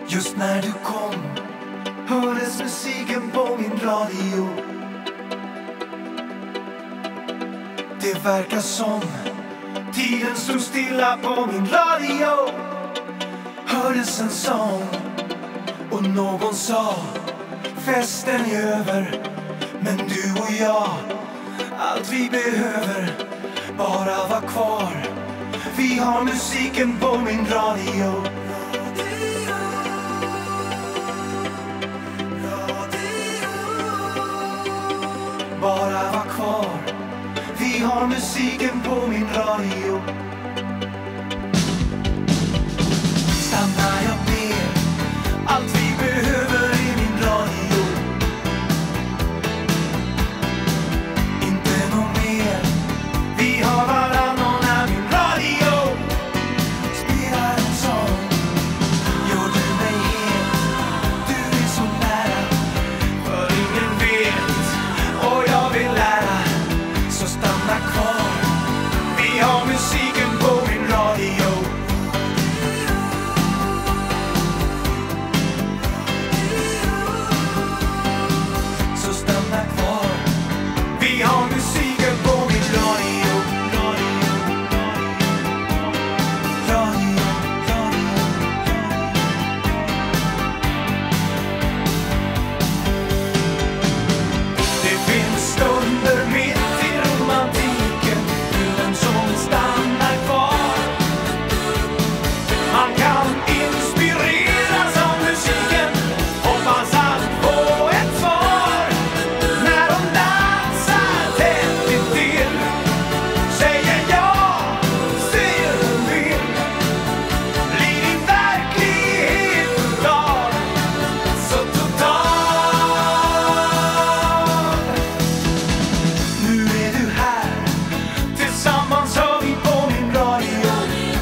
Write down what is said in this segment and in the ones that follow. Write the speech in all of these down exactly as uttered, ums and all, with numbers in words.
Just när du kom hördes musiken på min radio. Det verkar som tiden stod stilla på min radio. Hördes en sång och någon sa: festen är över, men du och jag, allt vi behöver bara var kvar. Vi har musiken på min radio. Bara var kvar. Vi har musiken på min radio. Stanna, jag ber. Allt vi behöver är min radio. Inte något mer. Vi har varann och när min radio spelar en sång gör du mig het. Du är så nära, för ingen vet. Och jag vill lära, så stanna kvar. Vi har musiken på min radio. Så stanna kvar. Vi har musiken på min radio. Radio, radio, radio. Det finns stunder mitt i romantiken, utan som stannar kvar. Man kan inspireras av musiken, hoppas att få ett svar. När de dansar tätt intill, säger jag, ser hon vill. Blir din verklighet total, så total. Nu är du här, tillsammans hör vi på min radio.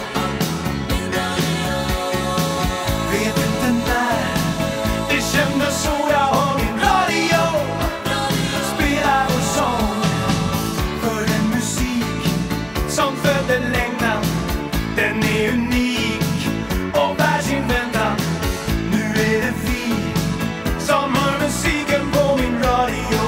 Vet inte när, det kändes så jag hör min radio. Spelar vår sång, för den musik som födde längtan, den är unik och värd sin väntan. Nu är det vi som hör musiken på min radio.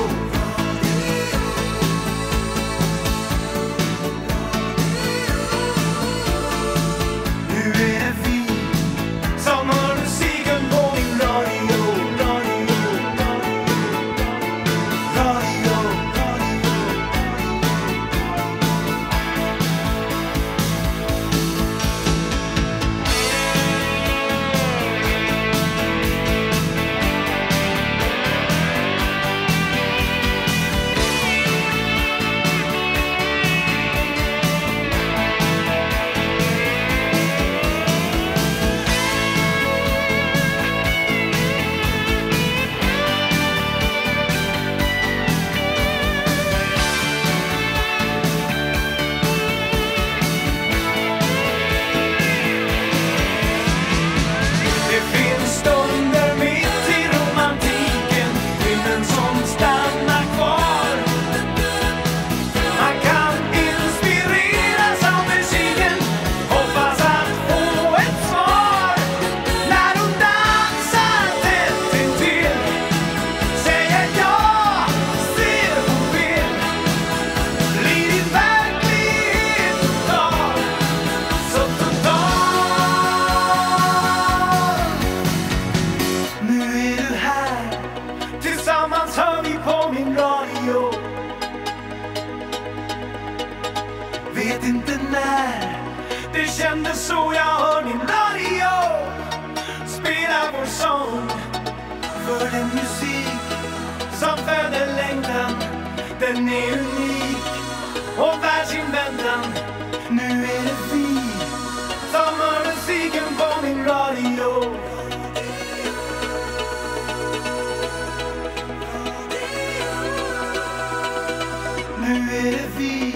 Nu är det vi som hör musiken på min radio. Radio, radio, radio. Det finns stunder mitt i romantiken, minnen som stannar kvar. Man kan inspireras av musiken, hoppas att få ett svar. När de dansar tätt intill, säger jag, ser hon vill. Blir din verklighet total, så total. Nu är du här, tillsammans hör vi på min radio. Vet inte när, det kändes så jag hör min radio. Spelar vår sång, för den musik som föder längtan, den är unik och värd sin väntan. Nu är det vi som hör musiken på min radio. Nu är det vi